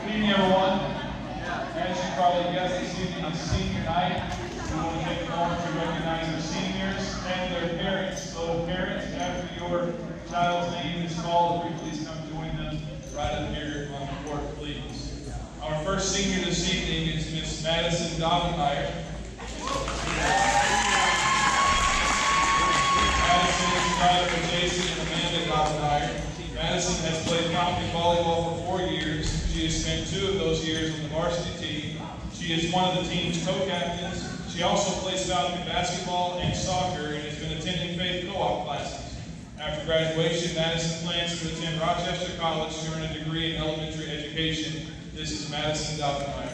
Good evening, everyone. As you probably guessed, this evening is senior night. We want to take a moment to recognize our seniors and their parents. So parents, after your child's name is called, if you please come join them right up here on the court, please. Our first senior this evening is Miss Madison Dobbenmeyer. Madison is the daughter of Jason and Amanda Dobbenmeyer. Madison has played county volleyball for 4 years. She has spent 2 of those years on the varsity team. She is one of the team's co-captains. She also plays Falcon basketball and soccer and has been attending faith co-op classes. After graduation, Madison plans to attend Rochester College to earn a degree in elementary education. This is Madison Dobbenmeyer.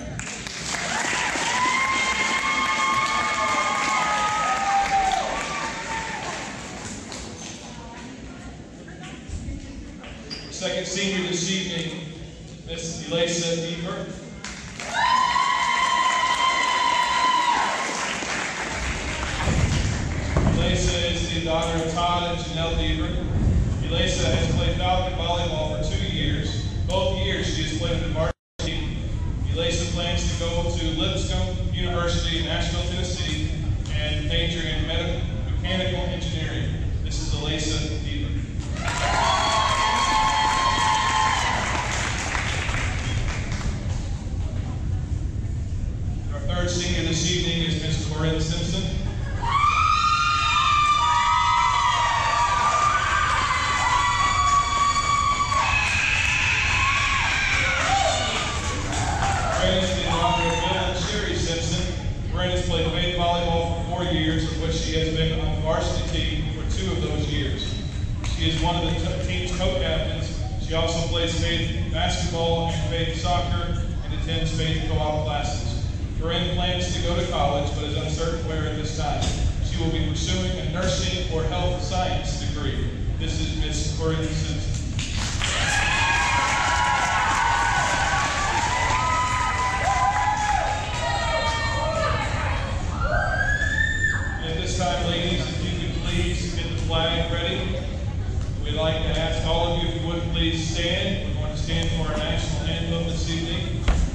Second senior this evening, Miss Elisa Deaver. Elisa is the daughter of Todd and Janelle Deaver. Elisa has played Falcon volleyball for 2 years. Both years she has played in the varsity team. Elisa plans to go to Lipscomb University in Nashville, Tennessee, and major in mechanical engineering. This is Elisa Deaver. Third senior this evening is Miss Corinne Simpson. Corinne is the daughter of Bill and Sherry Simpson. Corinne has played faith volleyball for 4 years, of which she has been on the varsity team for 2 of those years. She is one of the team's co-captains. She also plays faith basketball and faith soccer and attends faith co-op classes. Corinne plans to go to college, but is uncertain where at this time. She will be pursuing a nursing or health science degree. This is Miss Corinne Simpson. And at this time, ladies, if you could please get the flag ready. We'd like to ask all of you if you would please stand. We're going to stand for our national anthem this evening.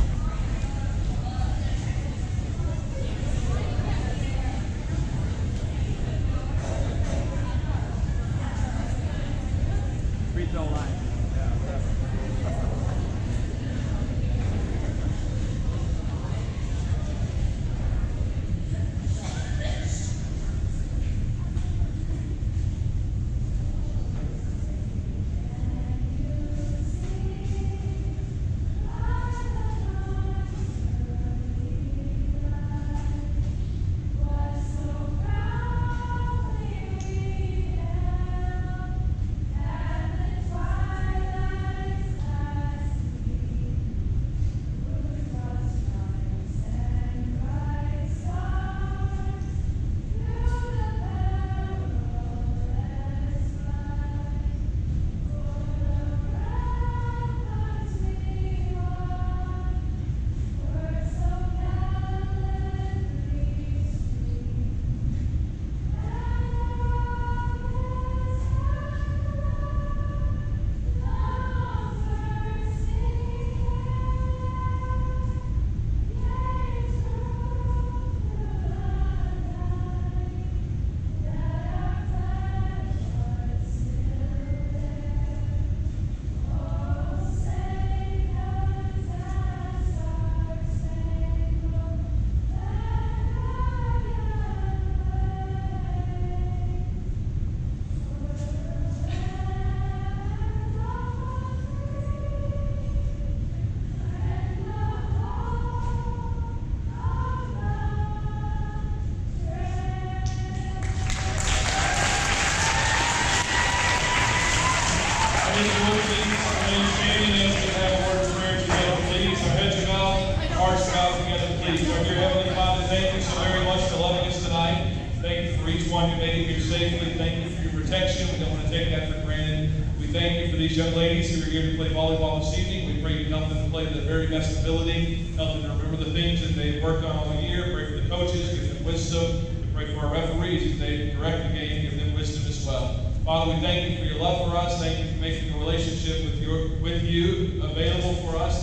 Young ladies who are here to play volleyball this evening. We pray you help them to play to their very best ability, help them to remember the things that they've worked on all year, pray for the coaches, give them wisdom, we pray for our referees as they direct the game, give them wisdom as well. Father, we thank you for your love for us. Thank you for making the relationship with you available for us through your Son,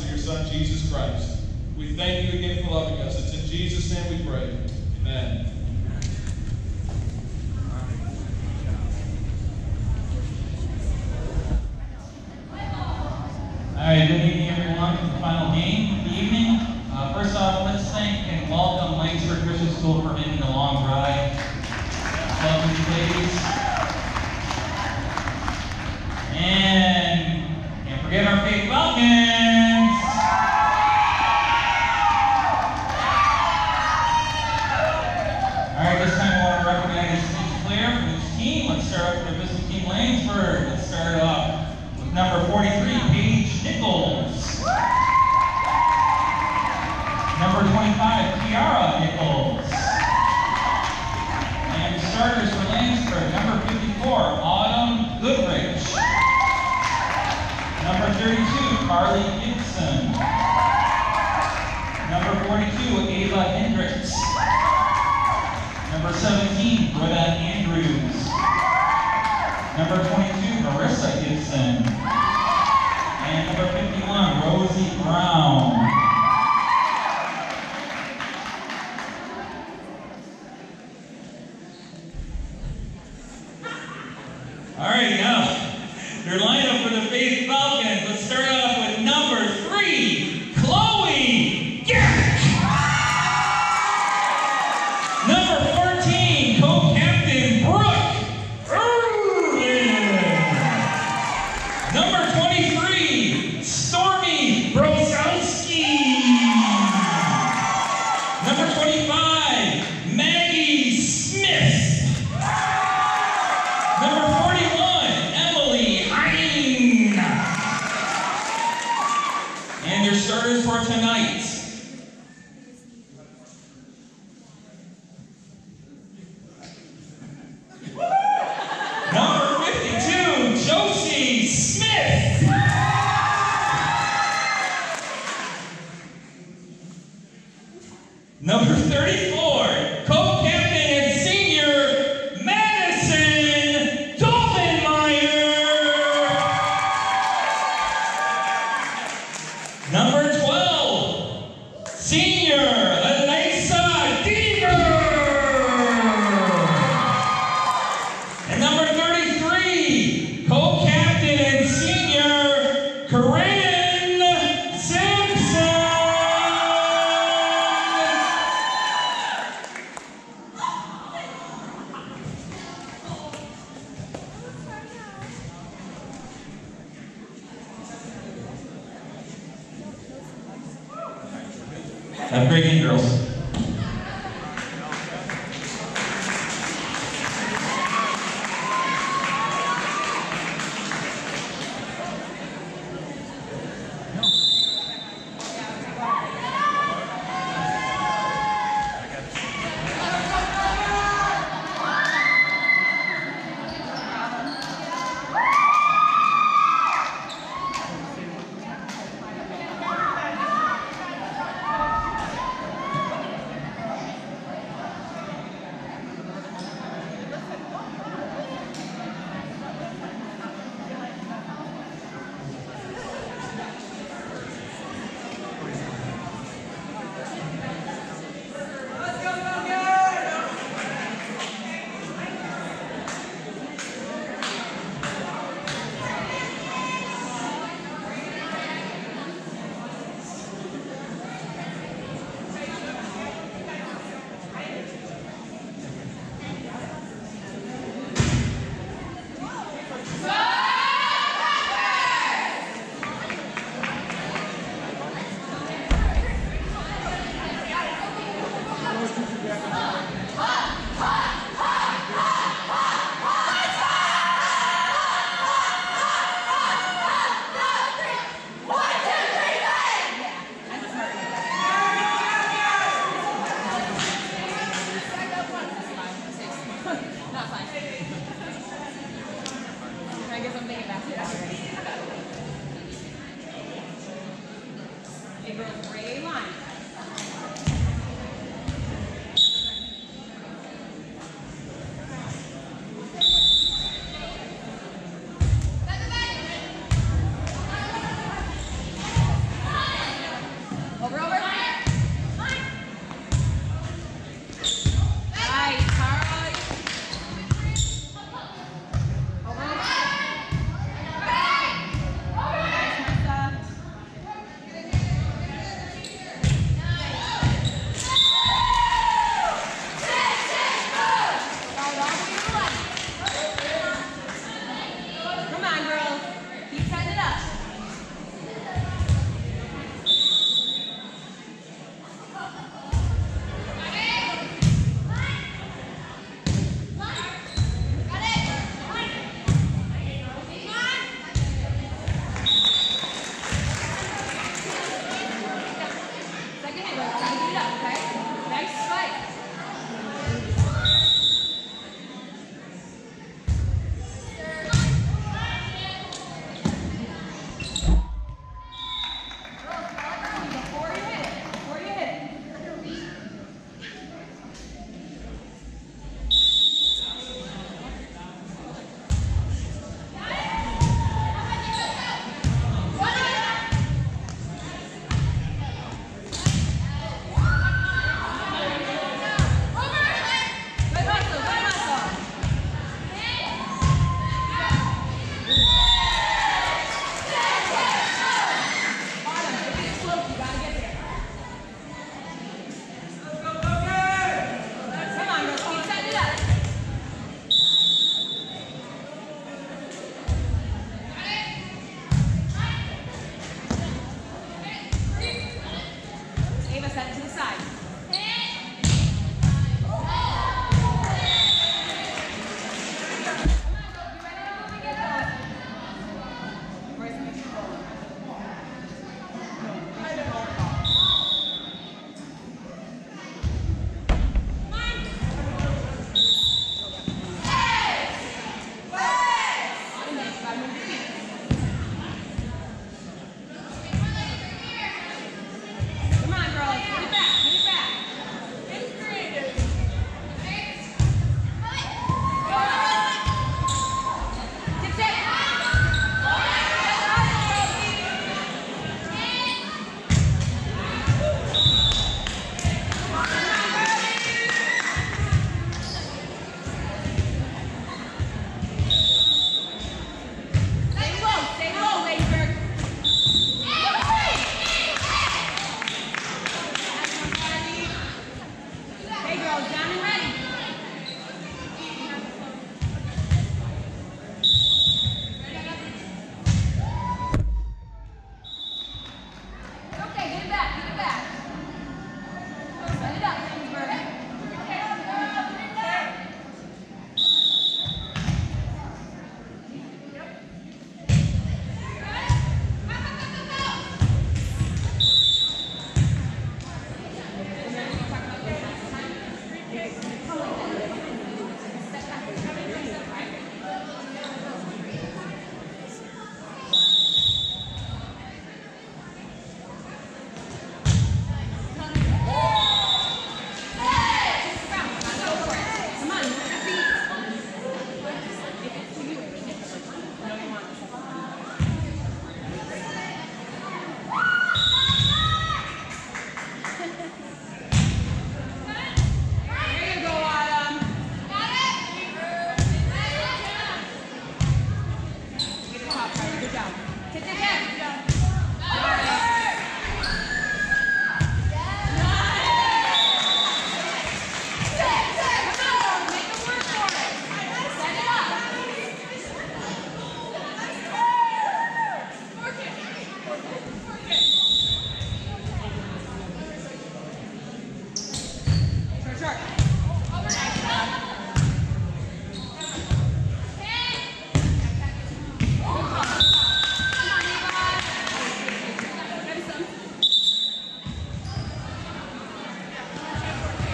Son, Jesus Christ. We thank you again for loving us. It's in Jesus' name we pray. Amen. All right, good evening, everyone, for the final game of the evening. First off, let's thank and welcome Langsford Christian School for making the long drive. Welcome, ladies. And can't forget our Faith Falcons. All right, this time I want to recognize each player from each team. Let's start off with the visiting team, Langsford. Let's start off with number 43, Paige Nichols. Number 25, Kiara Nichols. And starters for Langsford, number 54, Autumn Goodrich. Number 32, Carly Gibson. Number 42, Ava Hendricks. Number 17, Greta Andrews. Number 22, Marissa Gibson. And number 51, Rosie Brown. All right, now, your lineup for the Faith Falcons. Let's start off with number 3, Chloe Garrett. Number 14, co-captain Brooke Irwin. Number 23, Stormy Brosowski. Number 25, Maggie Smith. Number 41, Emily Hine. And your starters for tonight. Number 52, Josie Smith. Number 34, co-captain and senior, Madison Dolphinmeyer. Number 12, senior, Elisa Deaver. And number 33, co-captain and senior, Corinne Simpson. Have a great game, girls.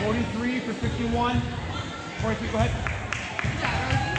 43 for 51. 43, go ahead. Good job, Rosie.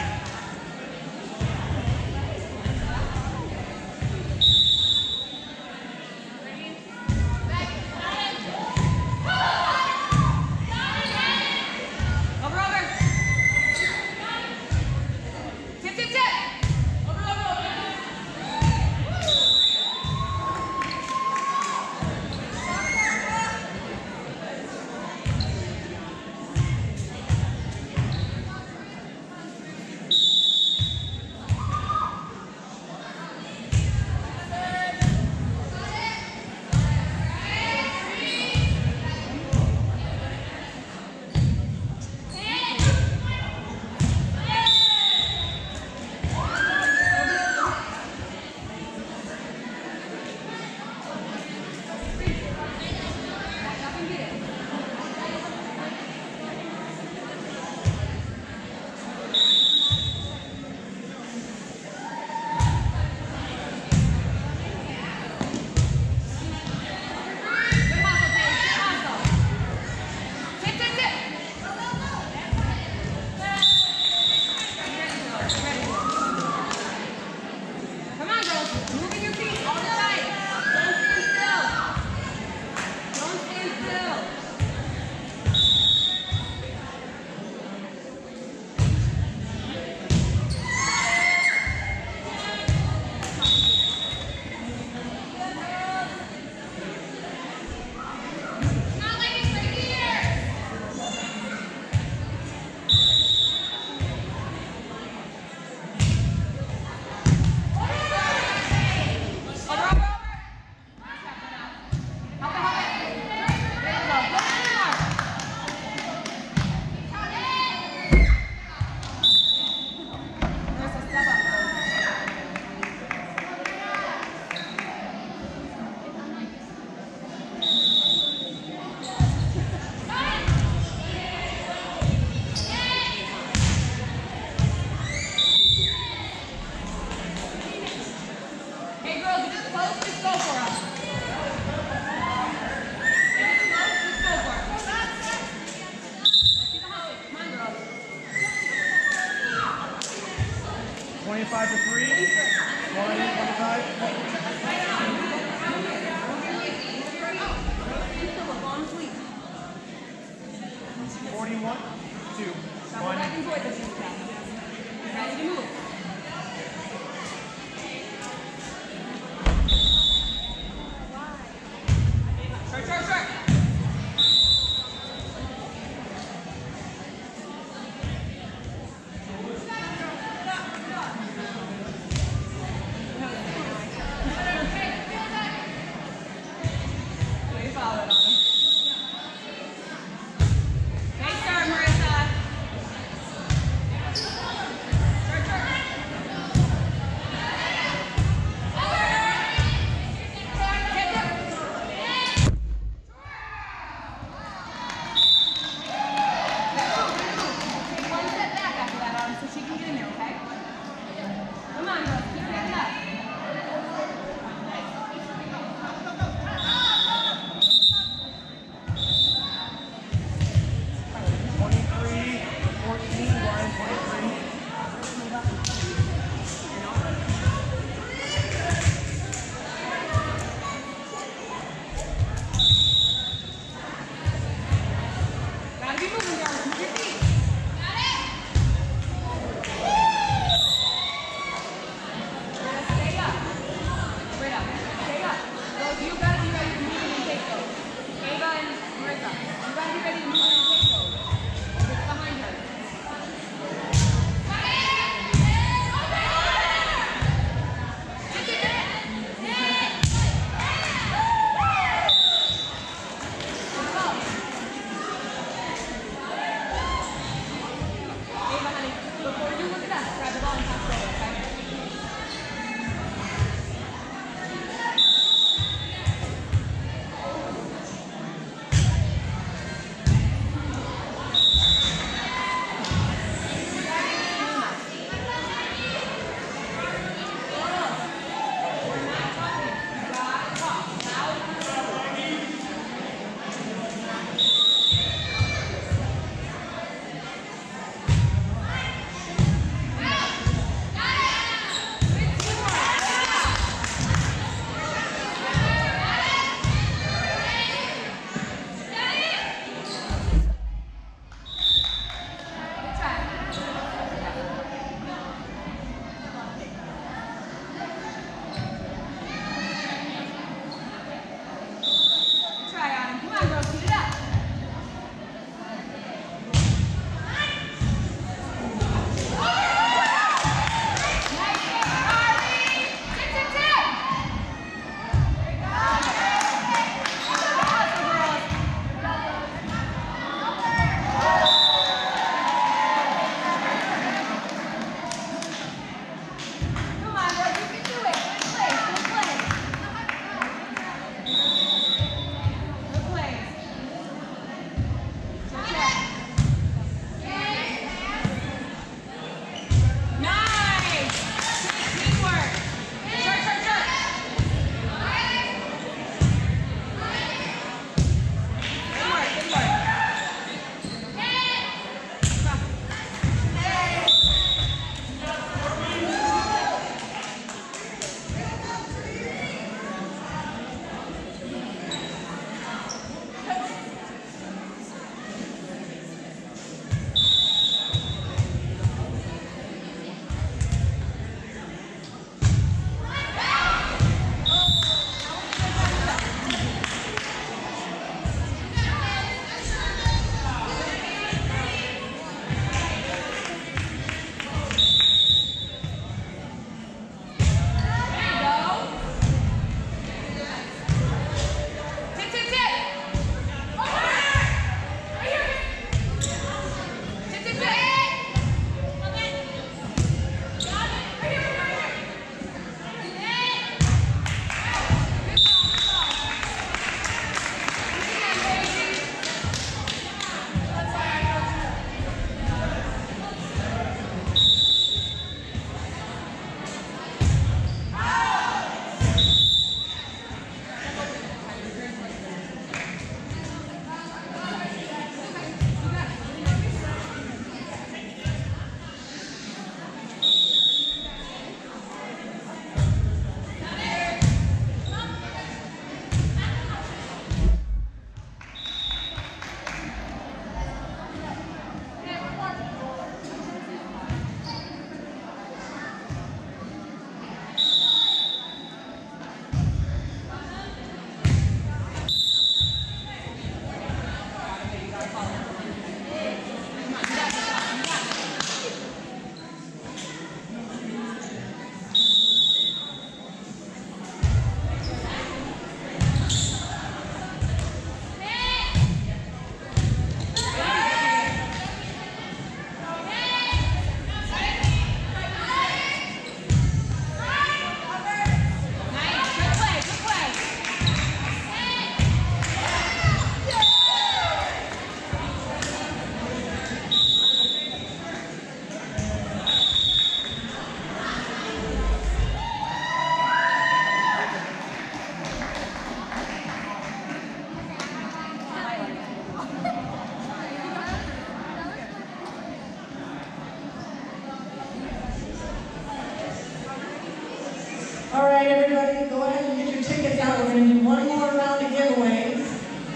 going to do one more round of giveaways.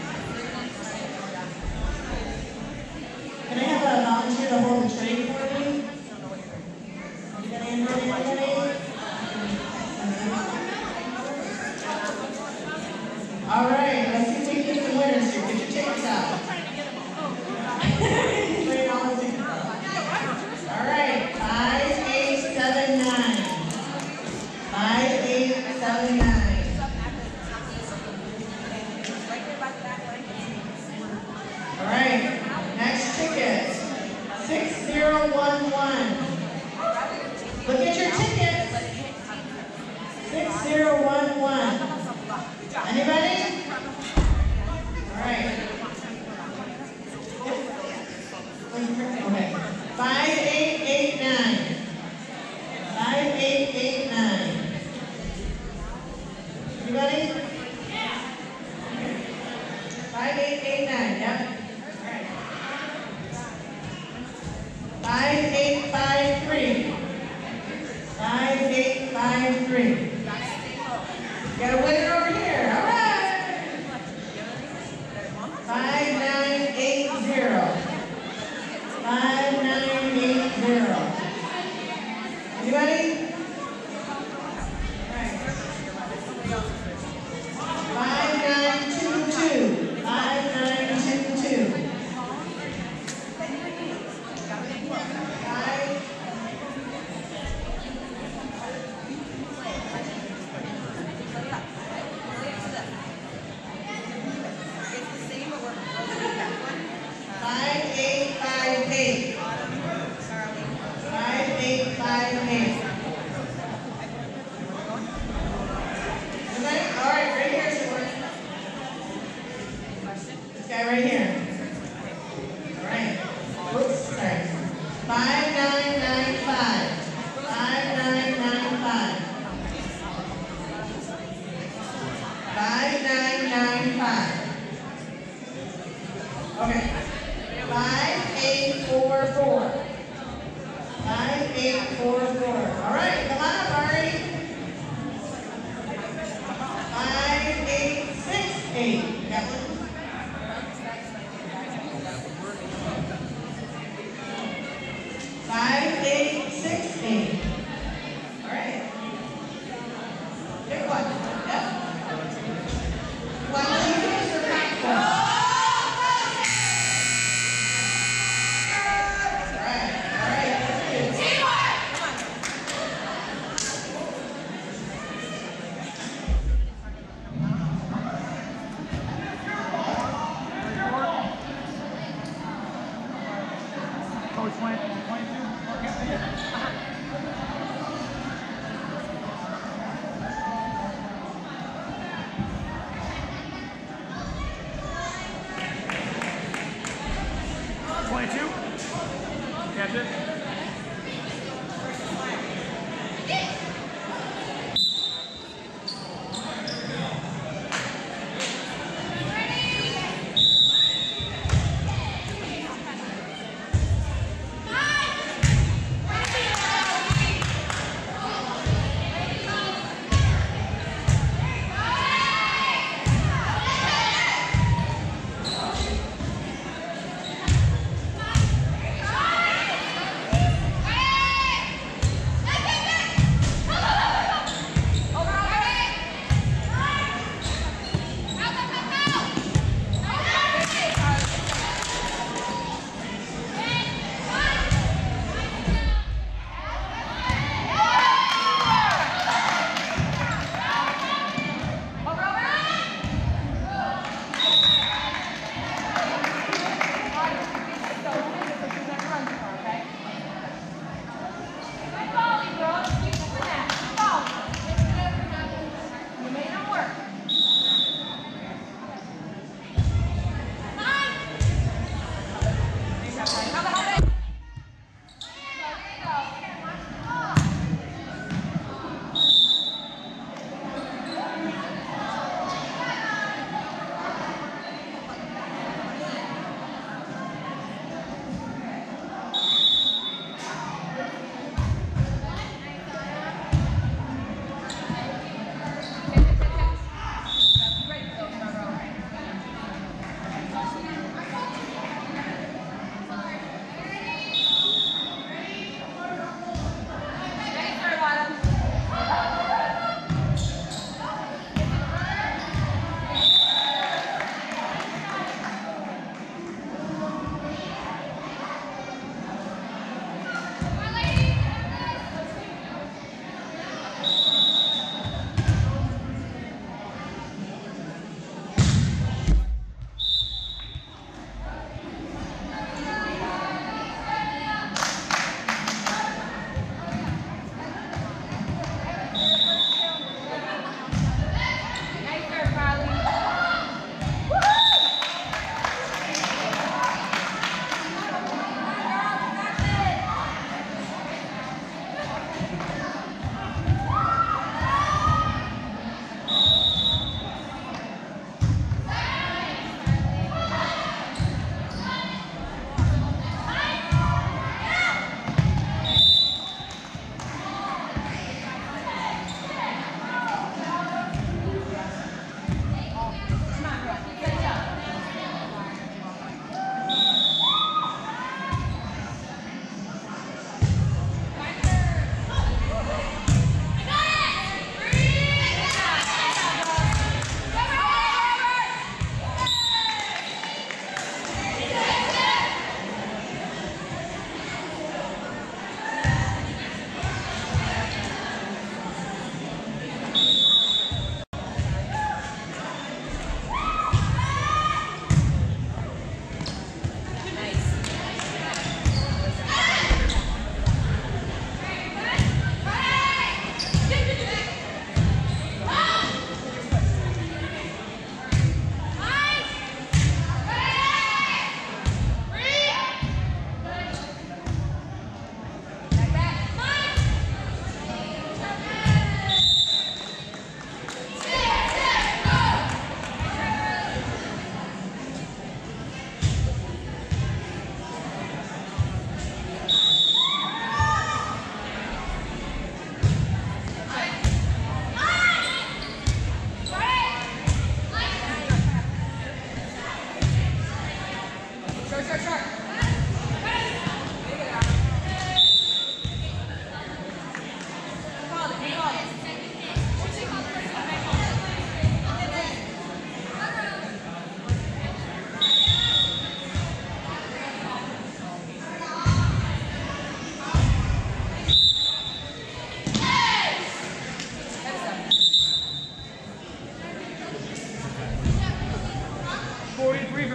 Can I have a volunteer to hold the tray for me? Anybody? All right, let's see if we can get some winners here. Get your tickets out. All right, 5879. 5879. All right, next ticket, 6011. Look at your tickets. 6011. Anybody? All right. Okay. 5889. 5889. Anybody? 5889, yep. All right. 5853. 5853. Got a winner over here. All right. 5980. 5980. Anybody? All right. 5922. 5922. Right here. All right. Oops, sorry. 5995. 5995. 5995. Okay. 5844. 5844. All right, come on up, Ari. 5868. Got one? 5860. All right. Pick one. Yep. 1, 2, 3, 4. All right. All right. That's good. Teamwork. Coach went 22. Catch it.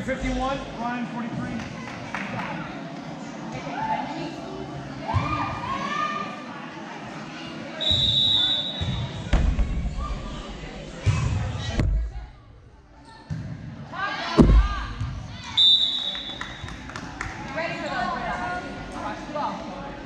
51, Ryan 43. Ready for those, Britta. Watch the ball.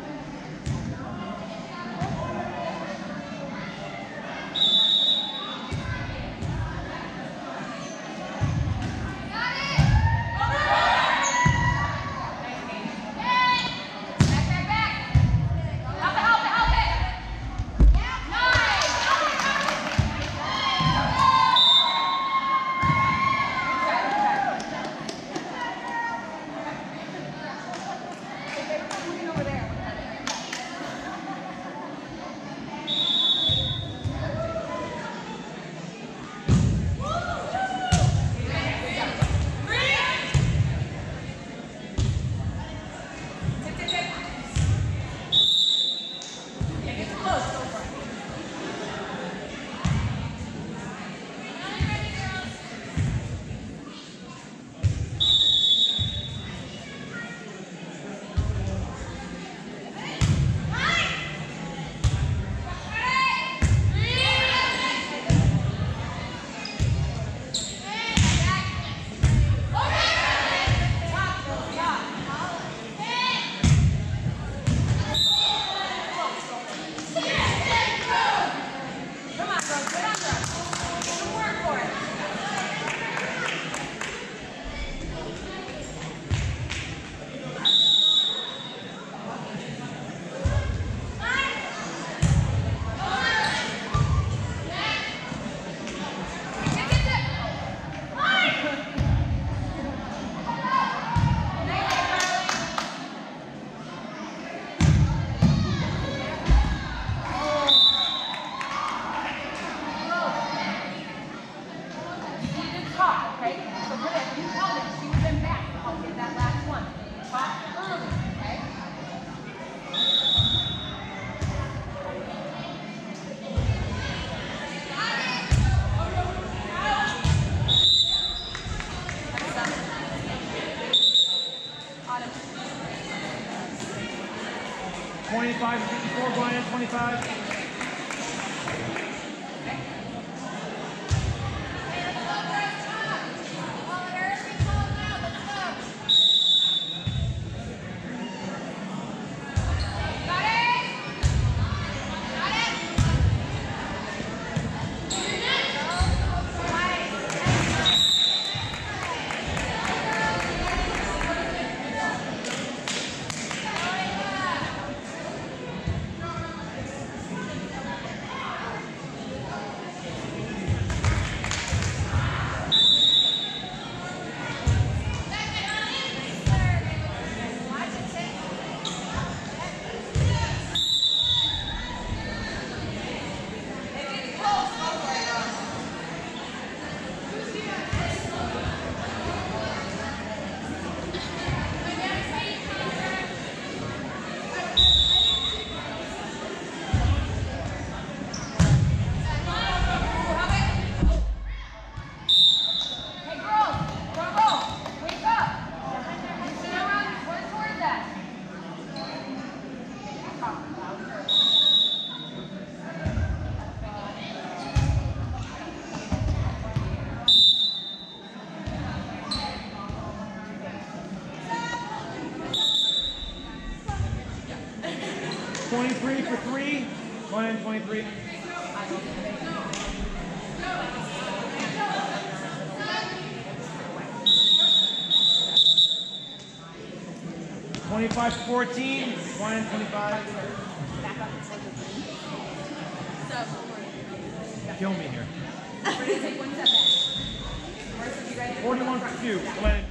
Twenty-five, 54, Brian 25. Twenty-three for three, Brian 23. 25-14, Brian 25. Kill me here. 41 for 2, Glenn.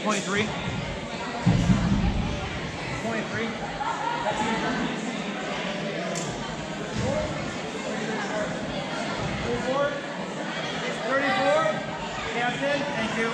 23. 23. 34. Captain, thank you.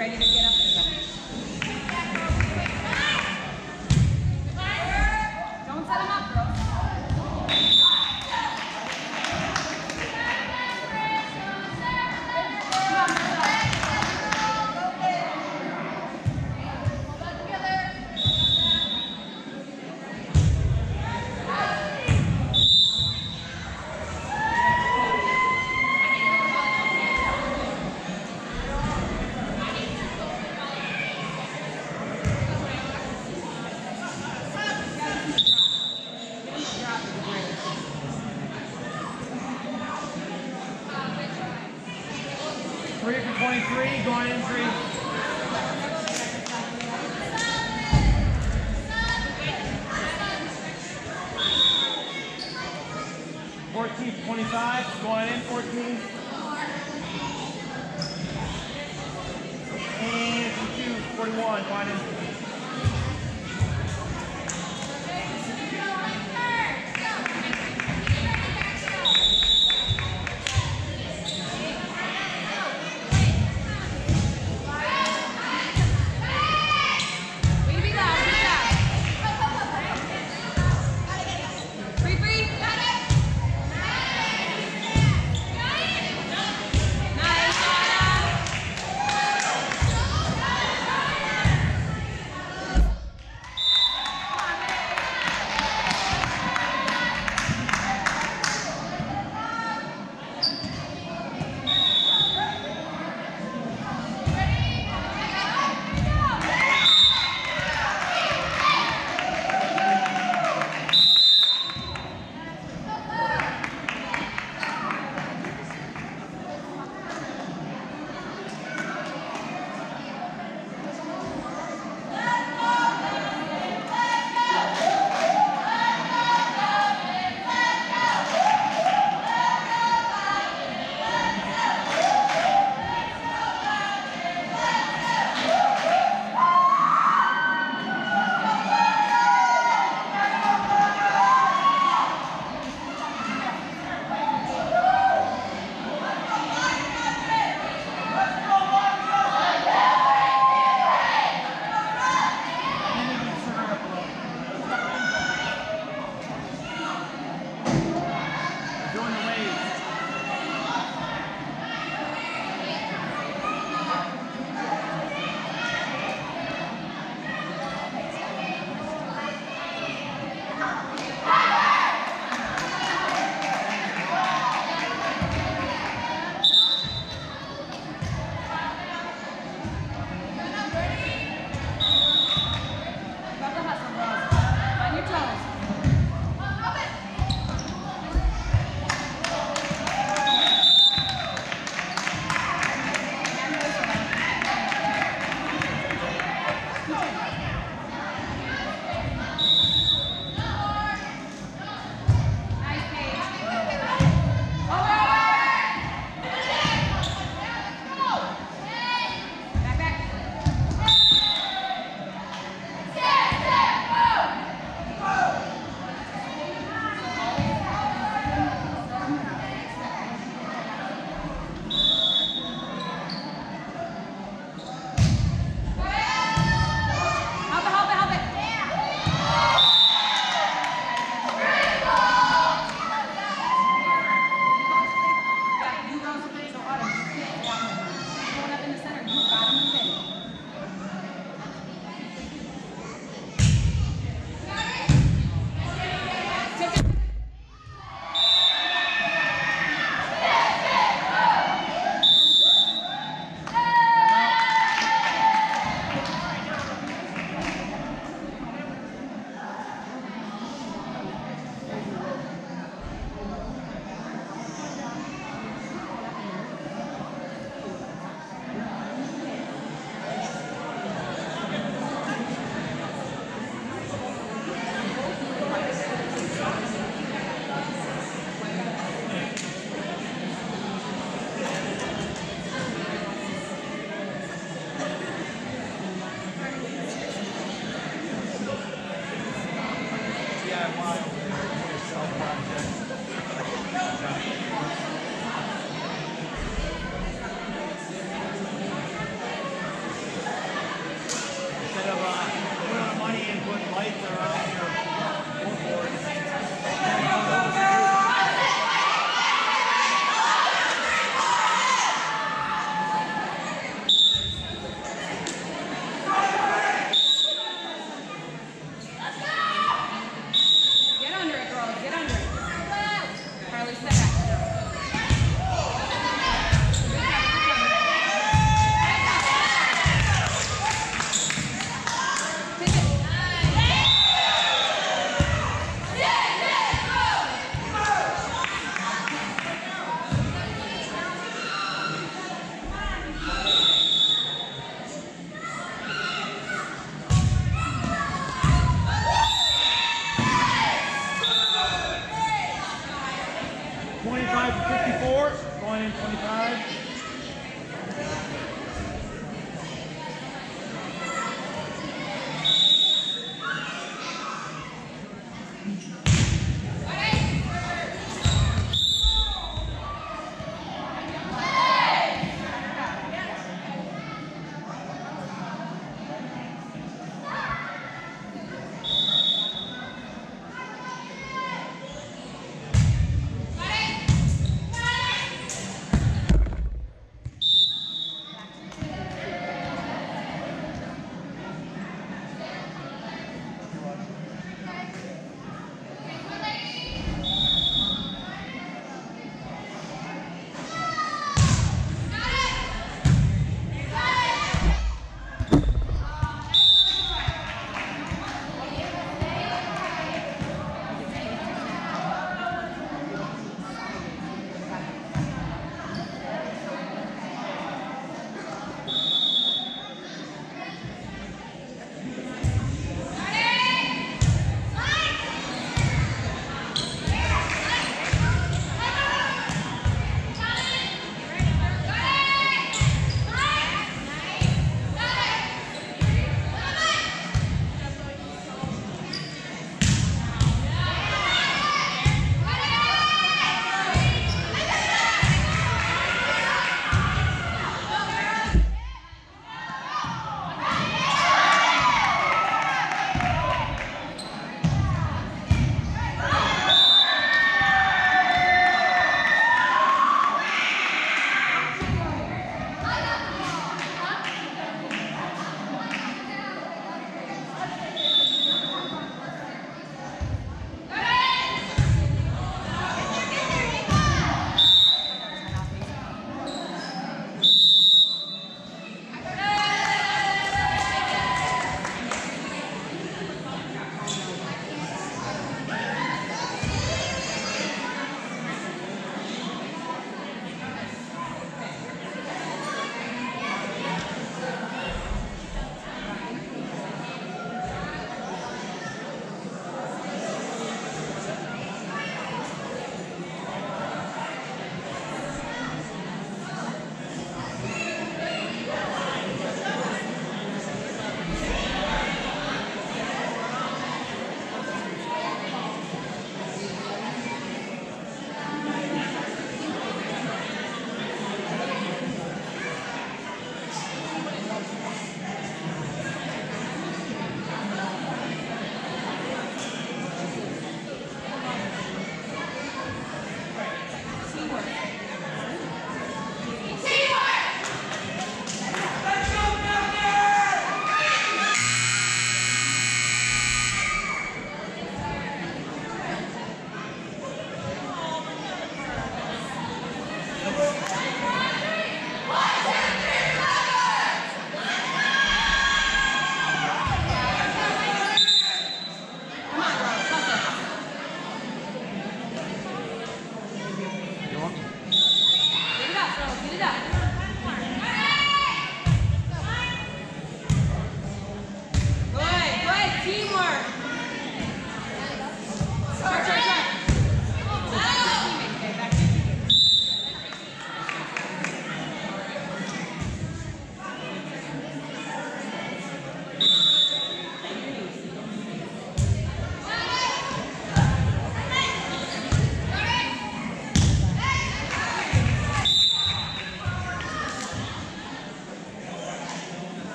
ready to get up and go. Don't set him up, girls. Three for 23, going in 3. 14 for 25, going in 14. And 2 for 41, going in.